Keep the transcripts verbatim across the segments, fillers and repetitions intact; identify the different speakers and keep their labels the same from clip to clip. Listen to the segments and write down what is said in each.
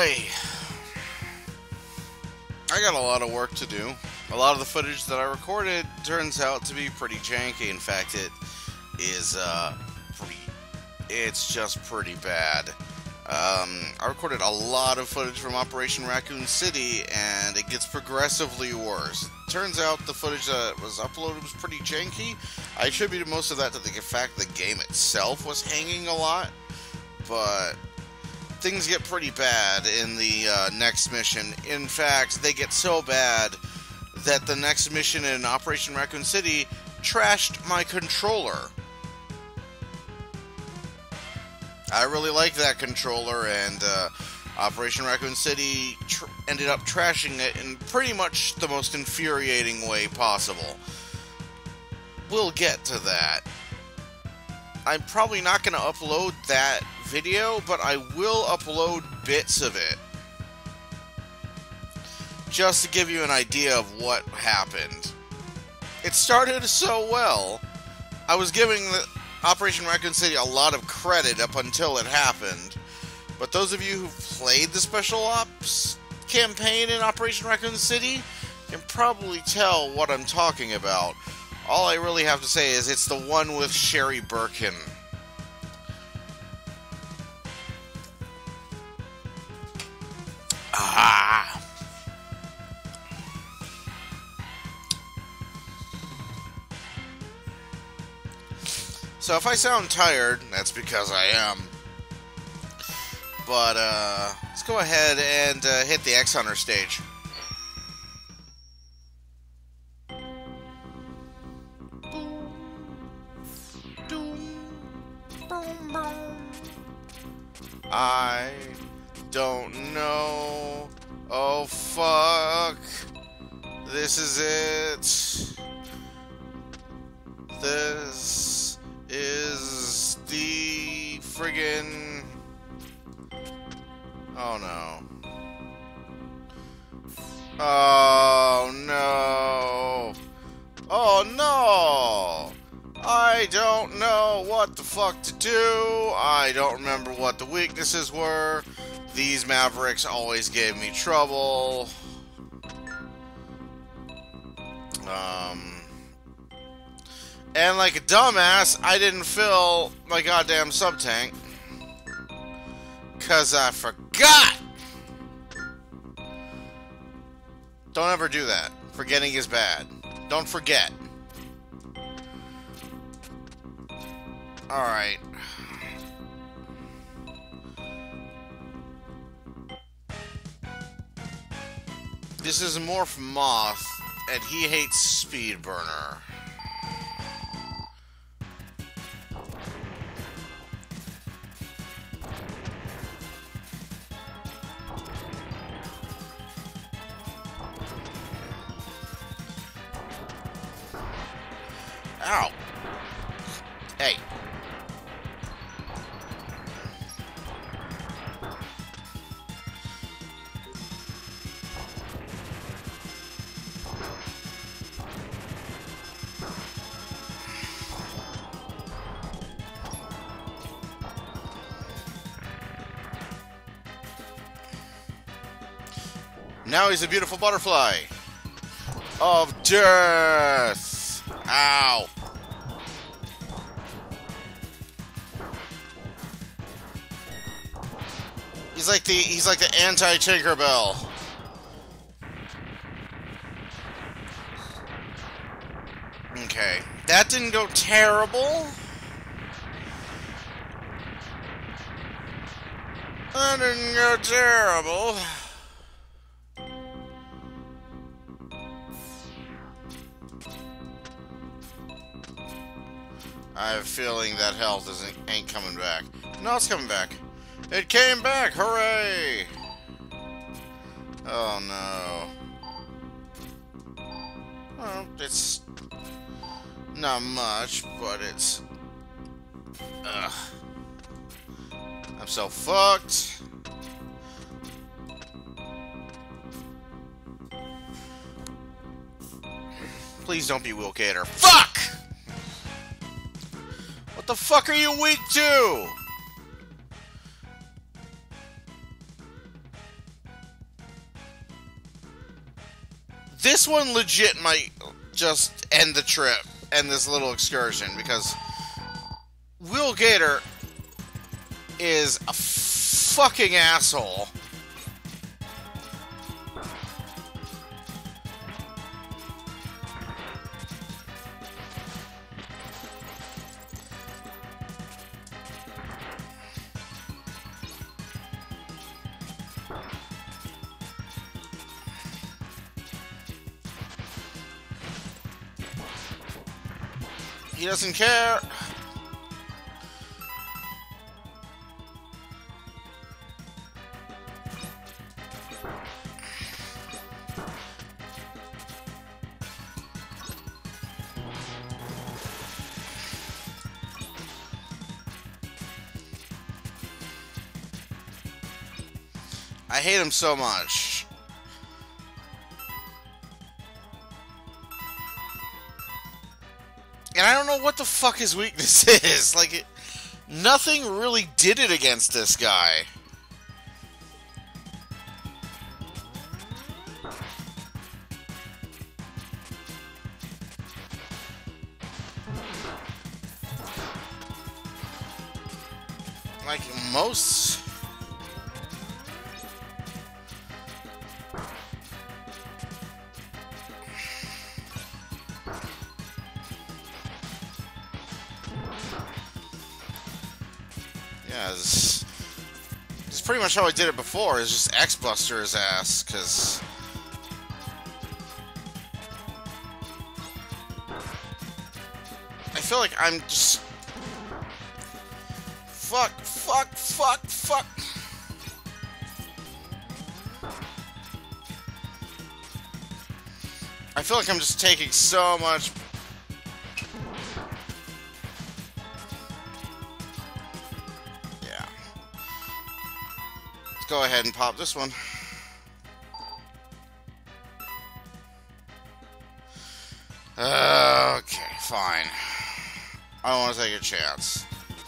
Speaker 1: boy! I got a lot of work to do. A lot of the footage that I recorded turns out to be pretty janky. In fact, it is, uh, pretty... It's just pretty bad. Um, I recorded a lot of footage from Operation Raccoon City, and it gets progressively worse. Turns out the footage that was uploaded was pretty janky. I attributed most of that to the fact the game itself was hanging a lot, but things get pretty bad in the uh, next mission. In fact, they get so bad that the next mission in Operation Raccoon City trashed my controller. I really like that controller, and uh, Operation Raccoon City tr ended up trashing it in pretty much the most infuriating way possible. We'll get to that. I'm probably not going to upload that video, but I will upload bits of it, just to give you an idea of what happened. It started so well. I was giving the Operation Raccoon City a lot of credit up until it happened, but those of you who played the Special Ops campaign in Operation Raccoon City can probably tell what I'm talking about. All I really have to say is it's the one with Sherry Birkin. Ah! So if I sound tired, that's because I am. But, uh, let's go ahead and uh, hit the X Hunter stage. I don't know. Oh, fuck. This is it. This is the friggin... Oh, no. Oh, no. Oh, no. I don't know what the fuck to do. I don't remember what the weaknesses were. These Mavericks always gave me trouble. Um... And like a dumbass, I didn't fill my goddamn sub-tank. Cause I forgot! Don't ever do that. Forgetting is bad. Don't forget. Alright. This is Morph Moth, and he hates Speedburner. Ow. Hey. Now he's a beautiful butterfly of death. Ow. He's like the he's like the anti-Tinkerbell. Okay, that didn't go terrible. That didn't go terrible. I have a feeling that health isn't ain't coming back. No, it's coming back. It came back! Hooray! Oh no. Well, it's not much, but it's... Ugh. I'm so fucked. Please don't be Wilkator. Fuck! What the fuck are you weak to? This one legit might just end the trip, end this little excursion, because Will Gator is a fucking asshole. He doesn't care. I hate him so much. And I don't know what the fuck his weakness is. Like, it, nothing really did it against this guy. Like, most... Yeah, this, this is pretty much how I did it before, is just X-Buster his ass, because... I feel like I'm just... Fuck, fuck, fuck, fuck! I feel like I'm just taking so much... Go ahead and pop this one. Uh, okay, fine. I don't want to take a chance.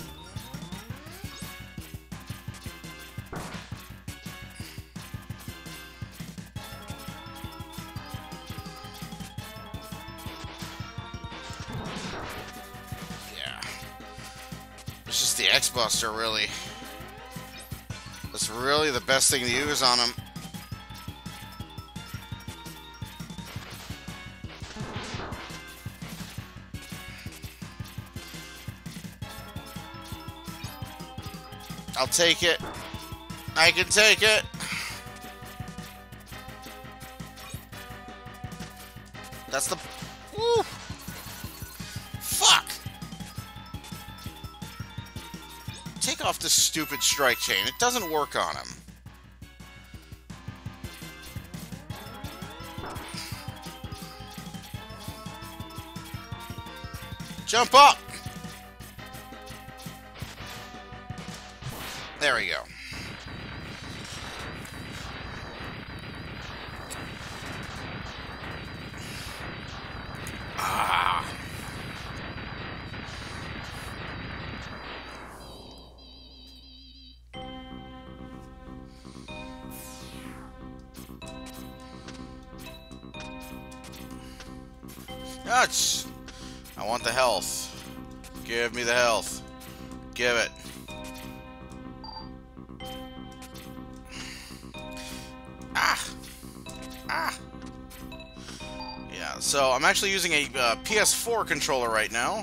Speaker 1: Yeah. It's just the X-Buster, really. That's really the best thing to use on him. I'll take it. I can take it. That's the... Woo! Fuck! Take off this stupid strike chain. It doesn't work on him. Jump up! There we go. Ah. Nuts! I want the health. Give me the health. Give it. Ah! Ah! Yeah, so I'm actually using a uh, P S four controller right now.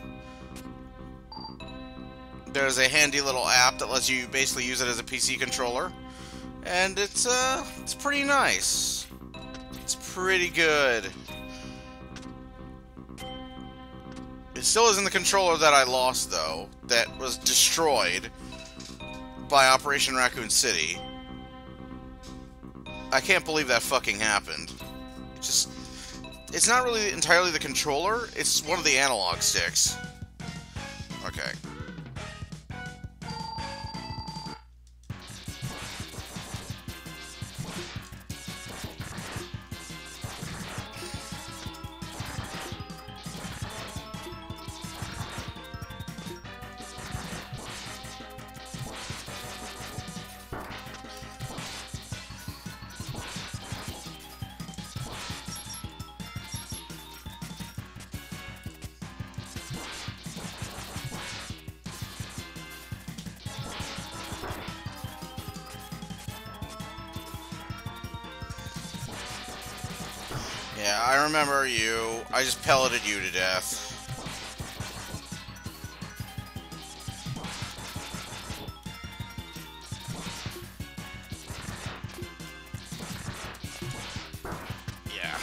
Speaker 1: There's a handy little app that lets you basically use it as a P C controller. And it's, uh, it's pretty nice. It's pretty good. It still isn't the controller that I lost, though, that was destroyed by Operation Raccoon City. I can't believe that fucking happened. It's just... It's not really entirely the controller, it's one of the analog sticks. Okay. Yeah, I remember you. I just pelleted you to death. Yeah.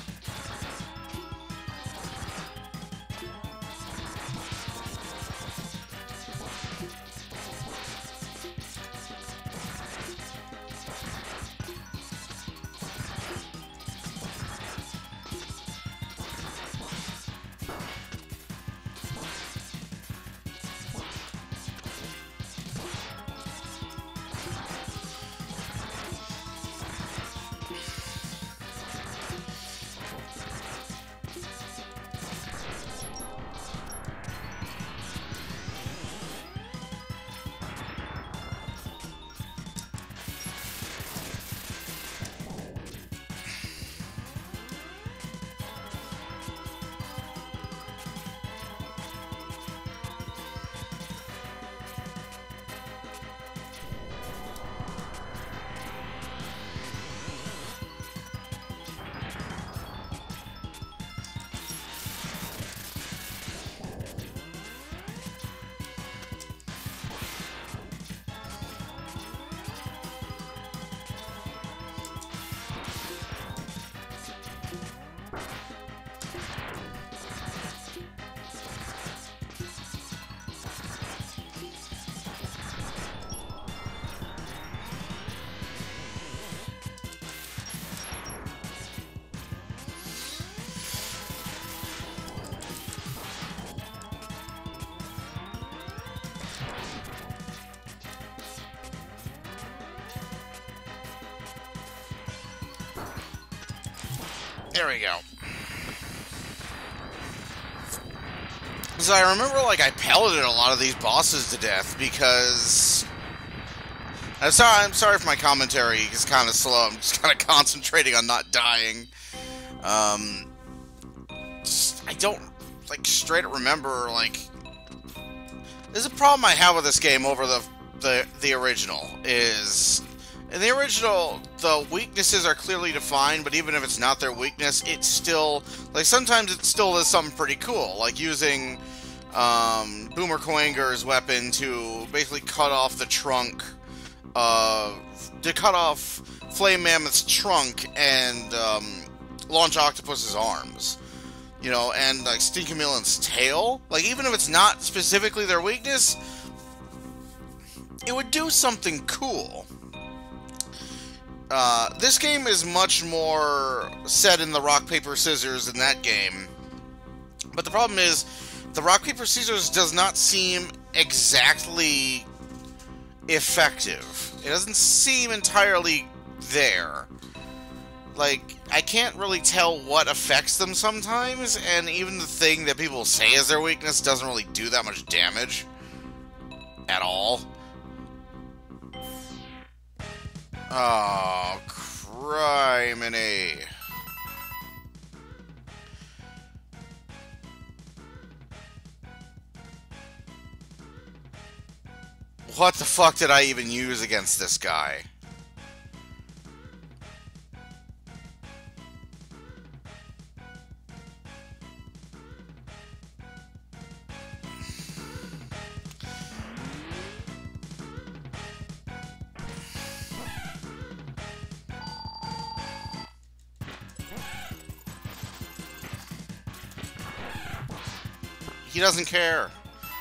Speaker 1: There we go. So I remember, like, I pelleted a lot of these bosses to death because... I'm sorry, I'm sorry if my commentary is kind of slow. I'm just kind of concentrating on not dying. Um, just, I don't, like, straight up remember, like... There's a problem I have with this game over the, the, the original, is... In the original, the weaknesses are clearly defined, but even if it's not their weakness, it's still... Like, sometimes it still does something pretty cool, like using um, Boomer Coinger's weapon to basically cut off the trunk, uh, to cut off Flame Mammoth's trunk and um, launch Octopus's arms. You know, and, like, Stinky Million's tail. Like, even if it's not specifically their weakness, it would do something cool. Uh, this game is much more set in the rock, paper, scissors in that game. But the problem is, the rock, paper, scissors does not seem exactly effective. It doesn't seem entirely there. Like, I can't really tell what affects them sometimes, and even the thing that people say is their weakness doesn't really do that much damage at all. Oh, criminy. What the fuck did I even use against this guy? He doesn't care.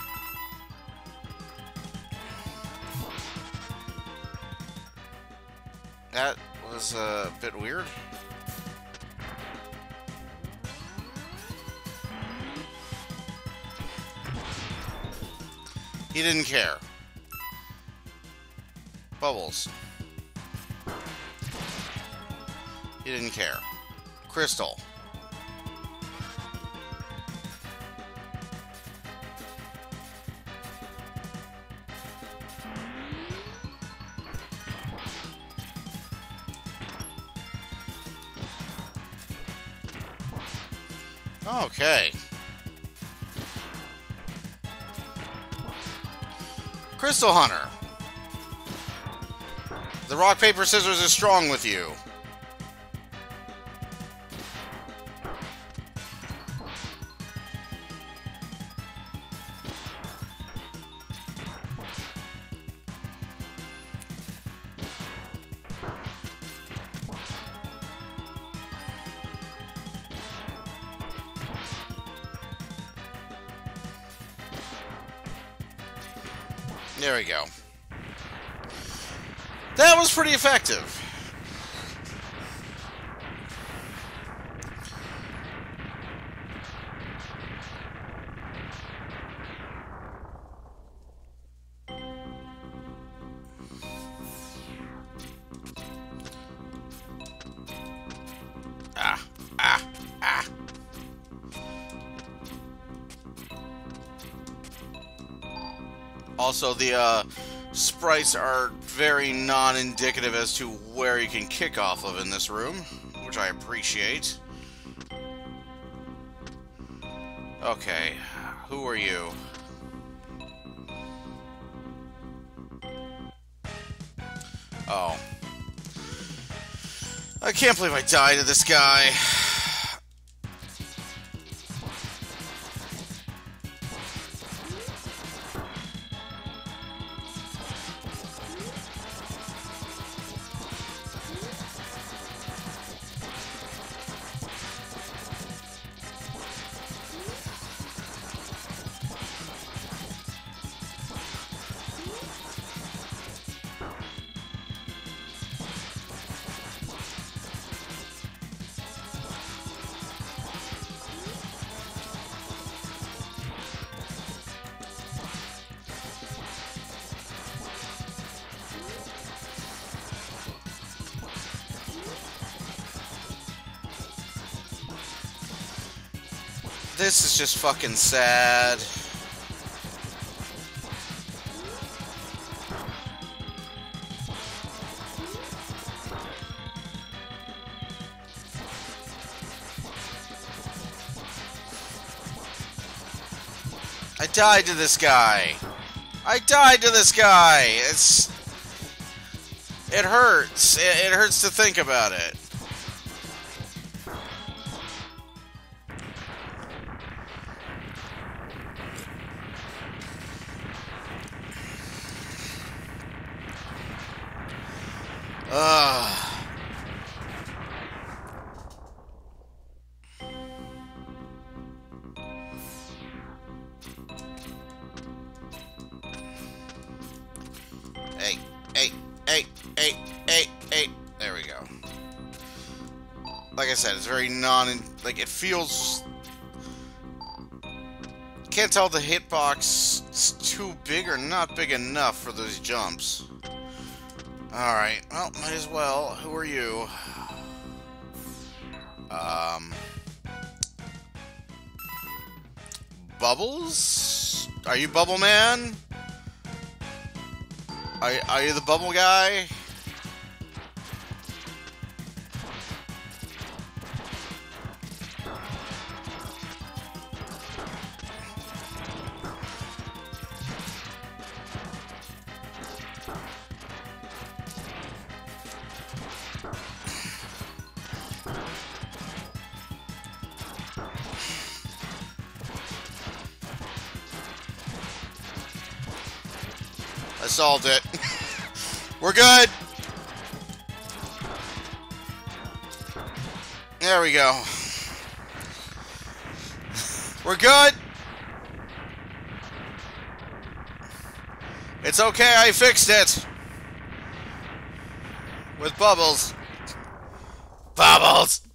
Speaker 1: That was a bit weird. He didn't care. Bubbles. He didn't care. Crystal. Okay. Crystal Hunter. The rock, paper, scissors is strong with you. There we go. That was pretty effective. Ah, ah, ah. Also, the uh, sprites are very non-indicative as to where you can kick off of in this room, which I appreciate. Okay, who are you? Oh. I can't believe I died to this guy. This is just fucking sad. I died to this guy. I died to this guy. It's... It hurts. It, it hurts to think about it. Ugh. Hey, hey, hey, hey, hey, hey. There we go. Like I said, it's very non... Like, it feels... Can't tell if the hitbox is too big or not big enough for those jumps. Alright, well, might as well. Who are you? Um... Bubbles? Are you Bubble Man? Are, are you the Bubble Guy? I solved it. We're good. There we go. We're good. It's okay, I fixed it. With Bubbles. Bubbles!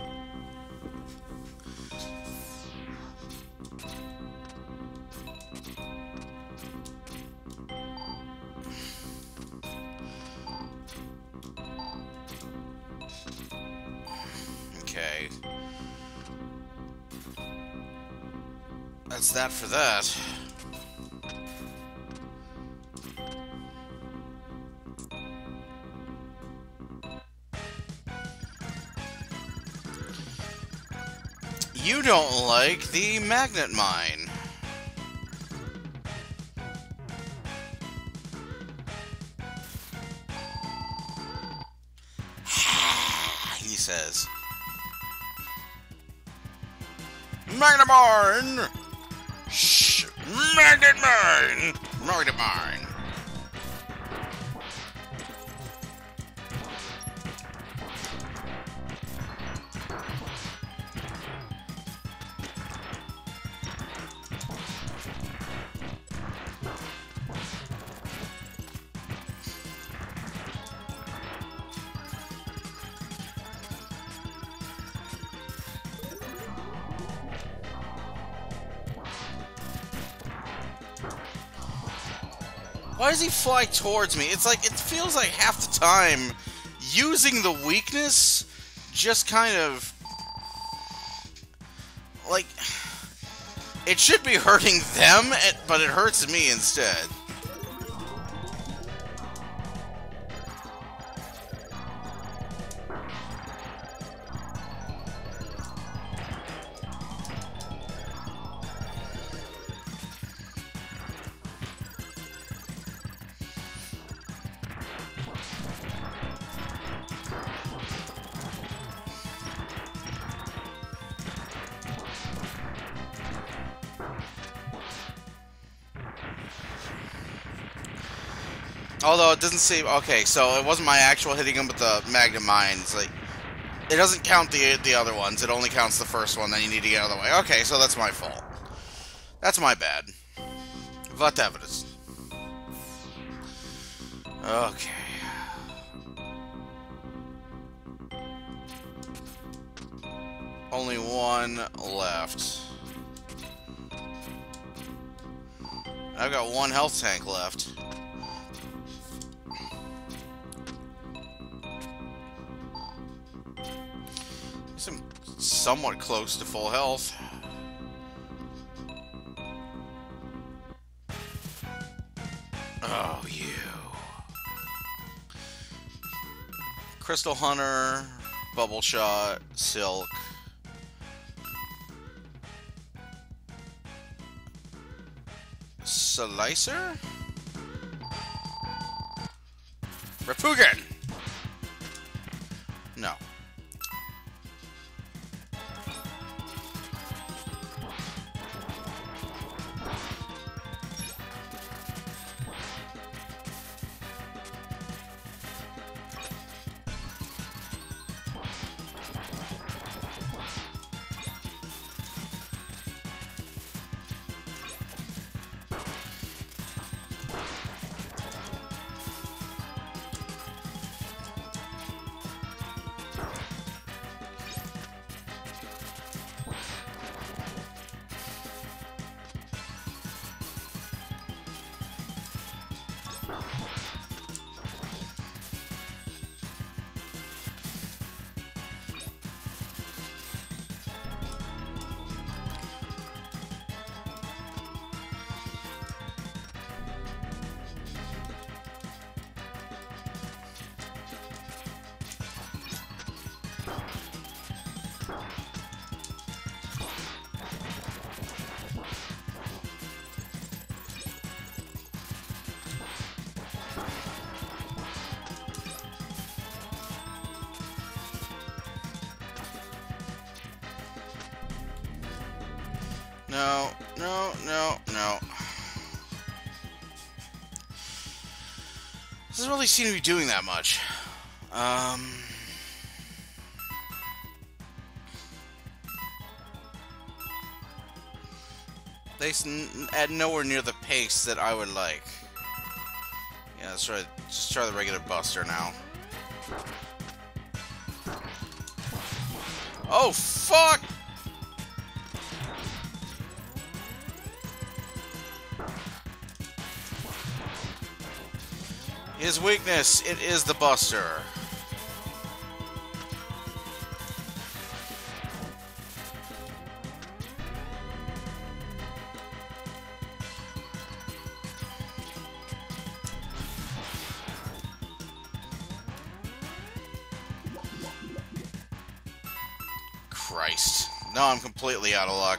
Speaker 1: Okay. That's that for that. You don't like the magnet mine. He says. Magnet mine! Shh! Magnet mine! Magnet mine! Why does he fly towards me? It's like, it feels like half the time using the weakness just kind of... Like... It should be hurting them, but it hurts me instead. Although it doesn't seem... Okay, so it wasn't my actual hitting him with the Magnum Mine. It's like... It doesn't count the the other ones. It only counts the first one. Then you need to get out of the way. Okay, so that's my fault. That's my bad. Whatever. Okay. Only one left. I've got one health tank left. I'm somewhat close to full health. Oh, you. Crystal Hunter, Bubble Shot, Silk. Slicer? Rapugan! No. No, no, no, no. Doesn't really seem to be doing that much. Um... They add nowhere near the pace that I would like. Yeah, let's try, just try the regular Buster now. Oh, fuck! His weakness, it is the Buster. Christ. No, I'm completely out of luck.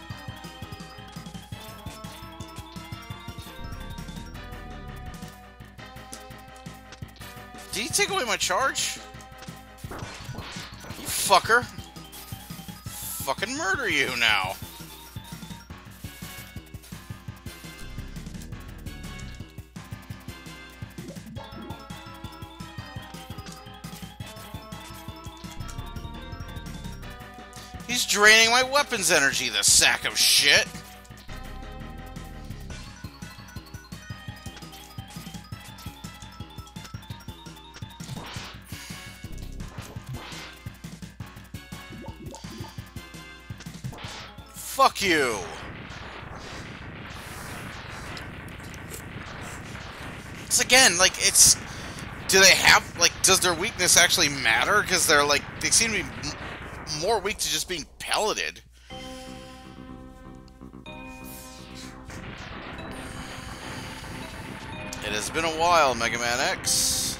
Speaker 1: Did he take away my charge? You fucker. Fucking murder you now. He's draining my weapons energy, the sack of shit. Fuck you. once again, like, it's... Do they have, like, does their weakness actually matter? Because they're, like, they seem to be m more weak to just being pelleted. It has been a while, Mega Man X.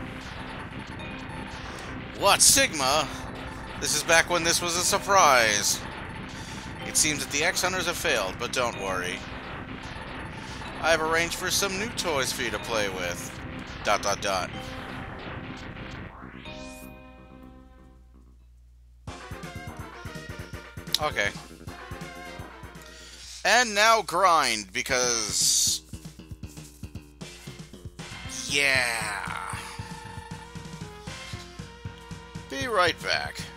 Speaker 1: What, Sigma? This is back when this was a surprise. It seems that the X-Hunters have failed, but don't worry. I have arranged for some new toys for you to play with. Dot dot dot. Okay. And now grind, because... Yeah. Be right back.